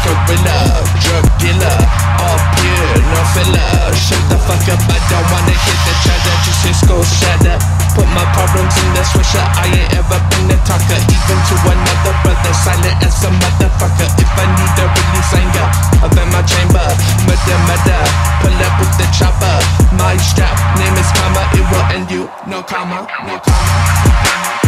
gorilla, drug dealer, all pure, no filler. Shut the fuck up, I don't wanna hit the cheddar, just his skull shatter. Put my problems in the swisher, I ain't ever been a talker. Even to another brother, silent as a motherfucker. If I need to release anger, I'm in my chamber. Murder, pull up with the chopper. My strap, name is karma, it will end you. No karma, no karma, no karma.